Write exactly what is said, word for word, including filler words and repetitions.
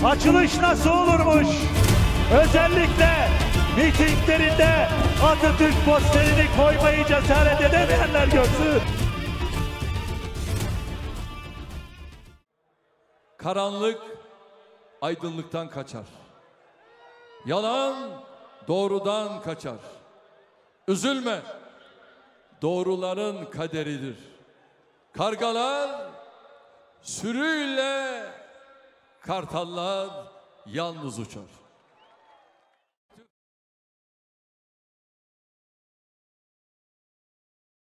Açılış nasıl olurmuş? Özellikle mitinglerinde Atatürk posterini koymayı cesaret edemeyenler görsün. Karanlık aydınlıktan kaçar. Yalan doğrudan kaçar. Üzülme, doğruların kaderidir. Kargalar sürüyle, kartallar yalnız uçar.